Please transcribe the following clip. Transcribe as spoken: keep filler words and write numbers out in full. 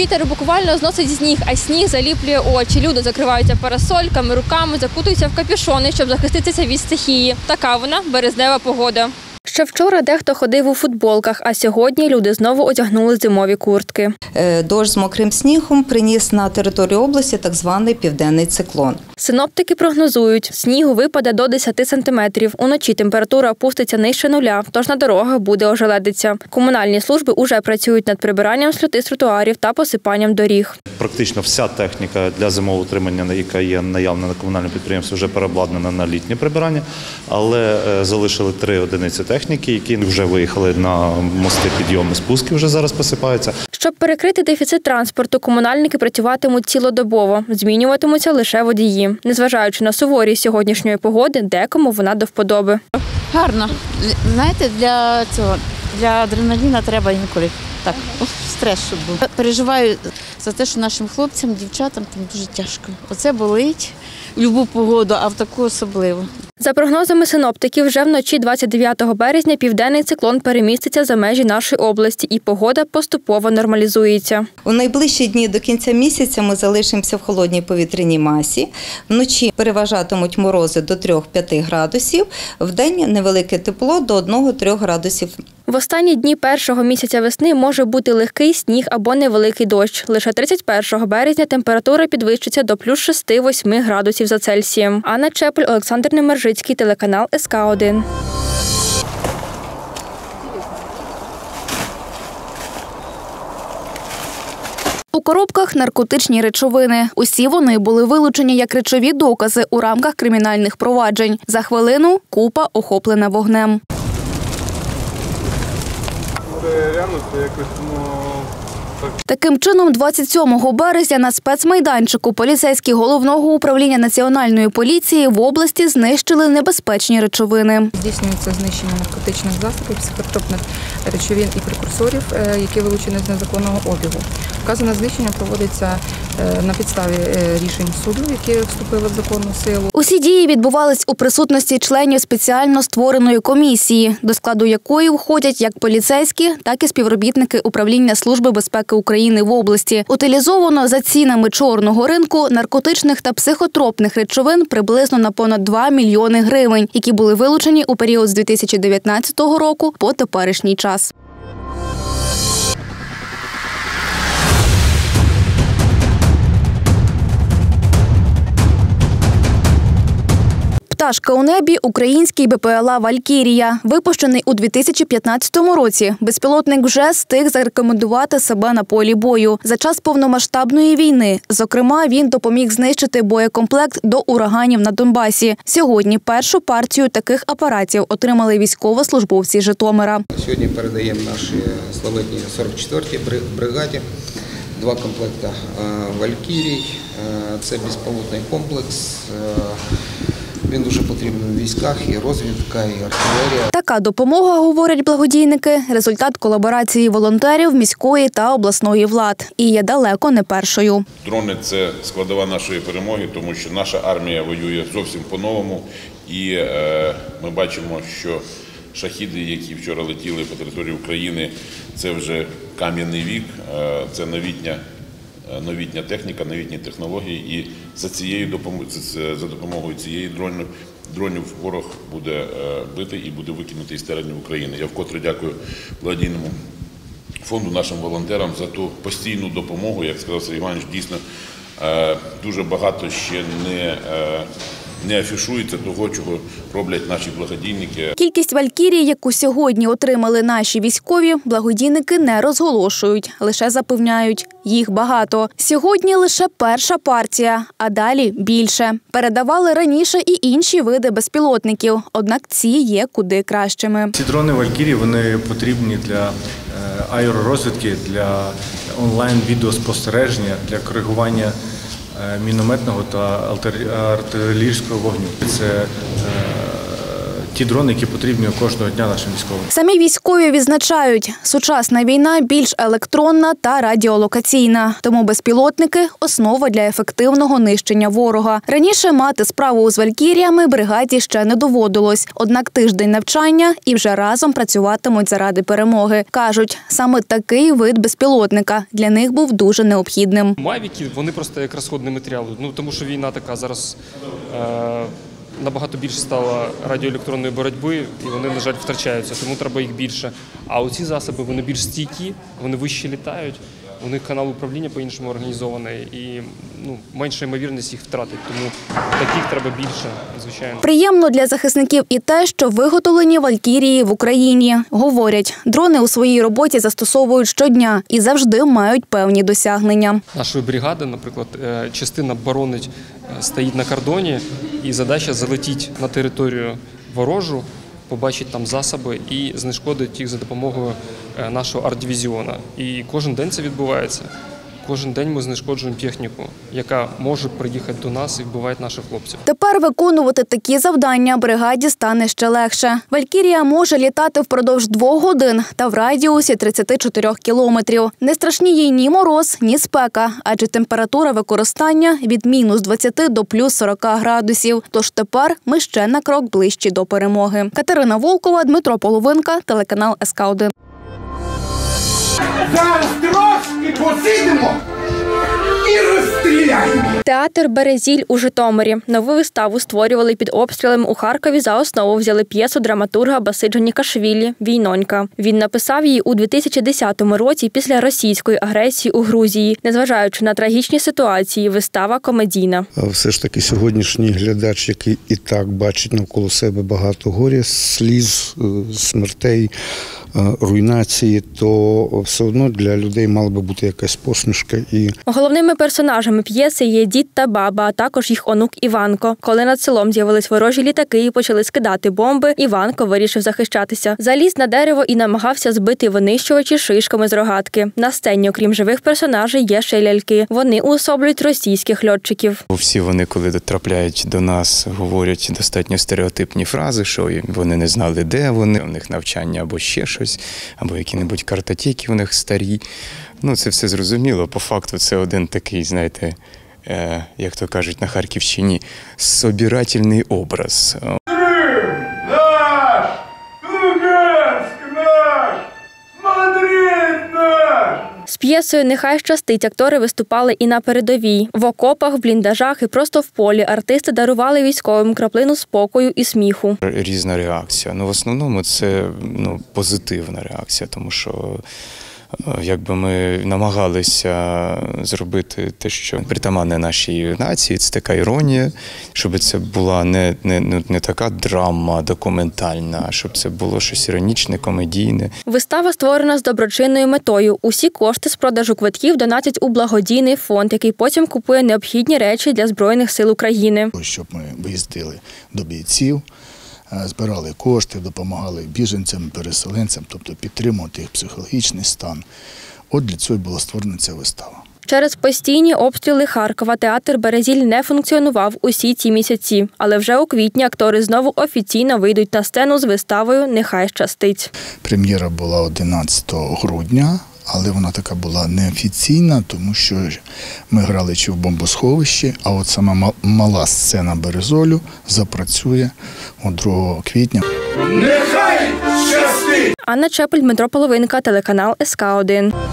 Вітер буквально зносить сніг, а сніг заліплює очі. Люди закриваються парасольками, руками, закутуються в капюшони, щоб захиститися від стихії. Така вона березнева погода. Ще вчора дехто ходив у футболках, а сьогодні люди знову одягнули зимові куртки. Дощ з мокрим снігом приніс на територію області так званий південний циклон. Синоптики прогнозують, снігу випаде до десяти сантиметрів. Уночі температура опуститься нижче нуля, тож на дорогах буде ожеледиця. Комунальні служби уже працюють над прибиранням сльоти з тротуарів та посипанням доріг. Практично вся техніка для зимового утримання, яка є наявна на комунальному підприємстві, вже переобладнана на літнє прибирання, але залишили три одиниці техніки, які вже виїхали на мости підйоми, спуски вже зараз посипаються. Щоб перекрити дефіцит транспорту, комунальники працюватимуть цілодобово, змінюватимуться лише водії. Незважаючи на суворість сьогоднішньої погоди, декому вона до вподоби. Гарно. Знаєте, для цього, для адреналіна треба інколи так, стрес, щоб був. Переживаю за те, що нашим хлопцям, дівчатам там дуже тяжко. Оце болить в будь-яку погоду, а в таку особливо. За прогнозами синоптиків, вже вночі двадцять дев'ятого березня південний циклон переміститься за межі нашої області і погода поступово нормалізується. У найближчі дні до кінця місяця ми залишимося в холодній повітряній масі. Вночі переважатимуть морози до трьох-п'яти градусів, вдень невелике тепло до одного-трьох градусів. В останні дні першого місяця весни може бути легкий сніг або невеликий дощ. Лише тридцять першого березня температура підвищиться до плюс шести-восьми градусів за Цельсієм. Анна Чепель, Олександр Немержицький, телеканал ес ка один. У коробках наркотичні речовини. Усі вони були вилучені як речові докази у рамках кримінальних проваджень. За хвилину купа охоплена вогнем. Таким чином, двадцять сьомого березня на спецмайданчику поліцейські Головного управління Національної поліції в області знищили небезпечні речовини. Здійснюється знищення наркотичних засобів, психотропних речовин і прекурсорів, які вилучені з незаконного обігу. Вказане знищення проводиться на підставі рішень суду, які вступили в законну силу. Усі дії відбувались у присутності членів спеціально створеної комісії, до складу якої входять як поліцейські, так і співробітники Управління Служби безпеки України в області. Утилізовано за цінами чорного ринку наркотичних та психотропних речовин приблизно на понад два мільйони гривень, які були вилучені у період з дві тисячі дев'ятнадцятого року по теперішній час. Пташка у небі – український бе пе ел а «Валькірія». Випущений у дві тисячі п'ятнадцятому році, безпілотник вже встиг зарекомендувати себе на полі бою. За час повномасштабної війни, зокрема, він допоміг знищити боєкомплект до ураганів на Донбасі. Сьогодні першу партію таких апаратів отримали військовослужбовці Житомира. Сьогодні передаємо нашій славетній сорок четвертій бригаді два комплекти «Валькірій». Це безпілотний комплекс. Він дуже потрібен у військах, і розвідка, і артилерія. Така допомога, говорять благодійники, результат колаборації волонтерів міської та обласної влад. І є далеко не першою. Дрони – це складова нашої перемоги, тому що наша армія воює зовсім по-новому. І е, ми бачимо, що шахіди, які вчора летіли по території України, це вже кам'яний вік, е, це новітня новітня техніка, новітні технології, і за цією допомогою, за допомогою цієї дронів, дронів ворог буде бити і буде викинутий з теренів України. Я вкотре дякую благодійному фонду, нашим волонтерам за ту постійну допомогу. Як сказав Сергій Іванович, дійсно дуже багато ще не не афішується того, чого роблять наші благодійники. Кількість «Валькірій», яку сьогодні отримали наші військові, благодійники не розголошують, лише запевняють – їх багато. Сьогодні лише перша партія, а далі більше. Передавали раніше і інші види безпілотників, однак ці є куди кращими. Ці дрони «Валькірій» вони потрібні для аеророзвідки, для онлайн-відеоспостереження, для коригування мінометного та артилерійського вогню. Це ті дрони, які потрібні кожного дня нашим військовим. Самі військові відзначають, сучасна війна більш електронна та радіолокаційна. Тому безпілотники – основа для ефективного нищення ворога. Раніше мати справу з «Валькіріями» бригаді ще не доводилось. Однак тиждень навчання і вже разом працюватимуть заради перемоги. Кажуть, саме такий вид безпілотника для них був дуже необхідним. Мавіки, вони просто як розходний матеріал. Ну, тому що війна така зараз е, набагато більше стала радіоелектронної боротьби, і вони, на жаль, втрачаються, тому треба їх більше. А оці засоби, вони більш стійкі, вони вище літають, у них канал управління по-іншому організований і ну, менша ймовірність їх втратити. Тому таких треба більше, звичайно. Приємно для захисників і те, що виготовлені «Валькірії» в Україні. Говорять, дрони у своїй роботі застосовують щодня і завжди мають певні досягнення. Нашої бригади, наприклад, частина боронить, стоїть на кордоні, і задача залетіти на територію ворожу, побачить там засоби і знешкодить їх за допомогою нашого арт-дивізіону. І кожен день це відбувається. Кожен день ми знешкоджуємо техніку, яка може приїхати до нас і вбиває наших хлопців. Тепер виконувати такі завдання бригаді стане ще легше. «Валькірія» може літати впродовж двох годин та в радіусі тридцяти чотирьох кілометрів. Не страшні їй ні мороз, ні спека, адже температура використання від мінус двадцяти до плюс сорока градусів. Тож тепер ми ще на крок ближчі до перемоги. Катерина Волкова, Дмитро Половинка, телеканал ес ка один. Зараз трошки посидимо і розстріляємо. Театр «Березіль» у Житомирі. Нову виставу створювали під обстрілами у Харкові. За основу взяли п'єсу драматурга Басиджа Нікашвілі «Війнонька». Він написав її у дві тисячі десятому році після російської агресії у Грузії. Незважаючи на трагічні ситуації, вистава комедійна. Все ж таки сьогоднішній глядач, який і так бачить навколо себе багато горя, сліз, смертей, руйнації, то все одно для людей мала би бути якась посмішка. І головними персонажами п'єси є дід та баба, а також їх онук Іванко. Коли над селом з'явились ворожі літаки і почали скидати бомби, Іванко вирішив захищатися. Заліз на дерево і намагався збити винищувачі шишками з рогатки. На сцені, окрім живих персонажей, є ще й ляльки. Вони уособлюють російських льотчиків. Всі вони, коли дотрапляють до нас, говорять достатньо стереотипні фрази, що вони не знали, де вони, у них навчання або ще щось, або які-небудь картотеки у них старі. Ну, це все зрозуміло. По факту це один такий, знаєте, е, як то кажуть на Харківщині, собирательний образ. Крим наш! Луганськ наш! Мадрид наш! З п'єсою «Нехай щастить» актори виступали і на передовій. В окопах, в бліндажах і просто в полі артисти дарували військовим краплину спокою і сміху. Різна реакція. Ну, в основному це ну, позитивна реакція, тому що якби ми намагалися зробити те, що притаманне нашій нації, це така іронія, щоб це була не, не, не така драма документальна, а щоб це було щось іронічне, комедійне. Вистава створена з доброчинною метою. Усі кошти з продажу квитків донатять у благодійний фонд, який потім купує необхідні речі для Збройних сил України. Щоб ми виїздили до бійців, збирали кошти, допомагали біженцям, переселенцям, тобто підтримувати їх психологічний стан. От для цього була створена ця вистава. Через постійні обстріли Харкова театр «Березіль» не функціонував усі ці місяці. Але вже у квітні актори знову офіційно вийдуть на сцену з виставою «Нехай щастить». Прем'єра була одинадцятого грудня. Але вона така була неофіційна, тому що ми грали чи в бомбосховищі, а от сама мала сцена Березолю запрацює другого квітня. Нехай щастить! Анна Чепель, Дмитро Половинка, телеканал ес ка один.